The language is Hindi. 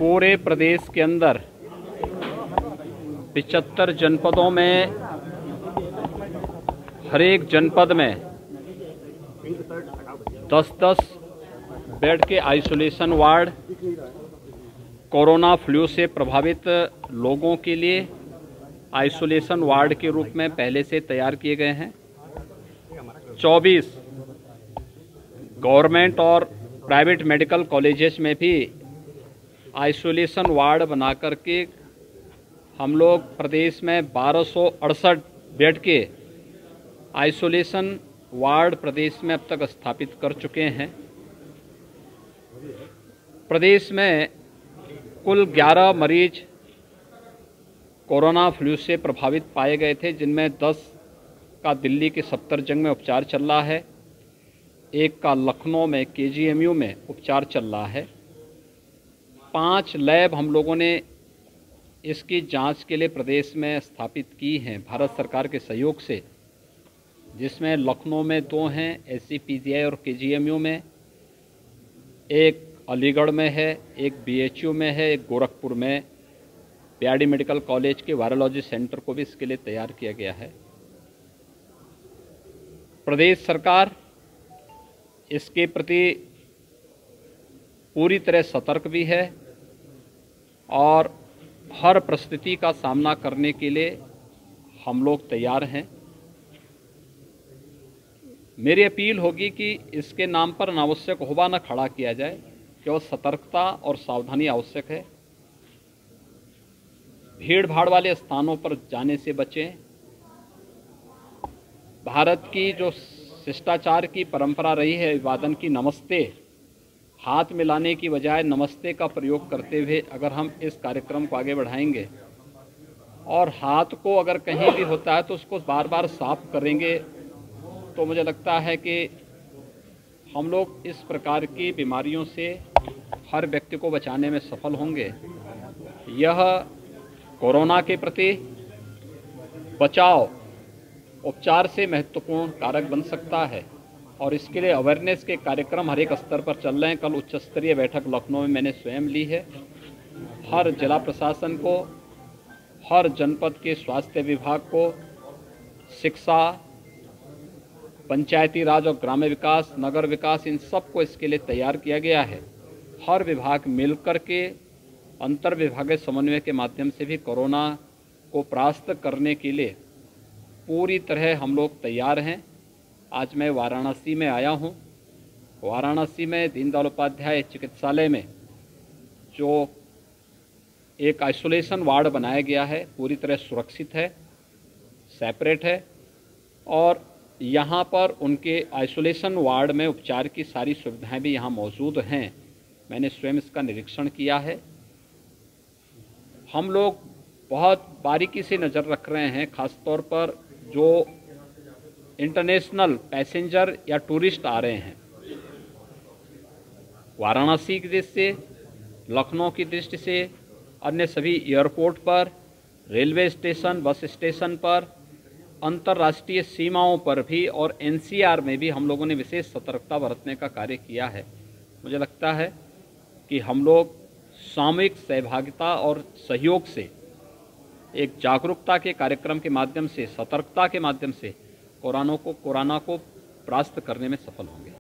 पूरे प्रदेश के अंदर 75 जनपदों में हर एक जनपद में 10-10 बेड के आइसोलेशन वार्ड कोरोना फ्लू से प्रभावित लोगों के लिए आइसोलेशन वार्ड के रूप में पहले से तैयार किए गए हैं। 24 गवर्नमेंट और प्राइवेट मेडिकल कॉलेजेस में भी आइसोलेशन वार्ड बना करके हम लोग प्रदेश में 1268 बेड के आइसोलेशन वार्ड प्रदेश में अब तक स्थापित कर चुके हैं। प्रदेश में कुल 11 मरीज कोरोना फ्लू से प्रभावित पाए गए थे, जिनमें 10 का दिल्ली के सफदरजंग में उपचार चल रहा है, एक का लखनऊ में केजीएमयू में उपचार चल रहा है। 5 लैब हम लोगों ने इसकी जांच के लिए प्रदेश में स्थापित की हैं भारत सरकार के सहयोग से, जिसमें लखनऊ में 2 हैं एससीपीजीआई और केजीएमयू में, एक अलीगढ़ में है, एक बीएचयू में है, एक गोरखपुर में बीआरडी मेडिकल कॉलेज के वायरोलॉजी सेंटर को भी इसके लिए तैयार किया गया है। प्रदेश सरकार इसके प्रति पूरी तरह सतर्क भी है और हर परिस्थिति का सामना करने के लिए हम लोग तैयार हैं। मेरी अपील होगी कि इसके नाम पर अनावश्यक होबा न खड़ा किया जाए, केवल सतर्कता और सावधानी आवश्यक है। भीड़ भाड़ वाले स्थानों पर जाने से बचें। भारत की जो शिष्टाचार की परंपरा रही है अभिवादन की, नमस्ते, हाथ मिलाने की बजाय नमस्ते का प्रयोग करते हुए अगर हम इस कार्यक्रम को आगे बढ़ाएंगे और हाथ को अगर कहीं भी होता है तो उसको बार बार साफ करेंगे, तो मुझे लगता है कि हम लोग इस प्रकार की बीमारियों से हर व्यक्ति को बचाने में सफल होंगे। यह कोरोना के प्रति बचाव उपचार से महत्वपूर्ण कारक बन सकता है और इसके लिए अवेयरनेस के कार्यक्रम हर एक स्तर पर चल रहे हैं। कल उच्च स्तरीय बैठक लखनऊ में मैंने स्वयं ली है। हर जिला प्रशासन को, हर जनपद के स्वास्थ्य विभाग को, शिक्षा, पंचायती राज और ग्राम्य विकास, नगर विकास, इन सब को इसके लिए तैयार किया गया है। हर विभाग मिलकर के अंतर विभागीय समन्वय के माध्यम से भी कोरोना को परास्त करने के लिए पूरी तरह हम लोग तैयार हैं। आज मैं वाराणसी में आया हूं। वाराणसी में दीनदयाल उपाध्याय चिकित्सालय में जो एक आइसोलेशन वार्ड बनाया गया है पूरी तरह सुरक्षित है, सेपरेट है और यहाँ पर उनके आइसोलेशन वार्ड में उपचार की सारी सुविधाएं भी यहाँ मौजूद हैं। मैंने स्वयं इसका निरीक्षण किया है। हम लोग बहुत बारीकी से नज़र रख रहे हैं, खासतौर पर जो इंटरनेशनल पैसेंजर या टूरिस्ट आ रहे हैं वाराणसी की दृष्टि से, लखनऊ की दृष्टि से, अन्य सभी एयरपोर्ट पर, रेलवे स्टेशन, बस स्टेशन पर, अंतर्राष्ट्रीय सीमाओं पर भी और एनसीआर में भी हम लोगों ने विशेष सतर्कता बरतने का कार्य किया है। मुझे लगता है कि हम लोग सामूहिक सहभागिता और सहयोग से एक जागरूकता के कार्यक्रम के माध्यम से, सतर्कता के माध्यम से कोरोना को परास्त करने में सफल होंगे।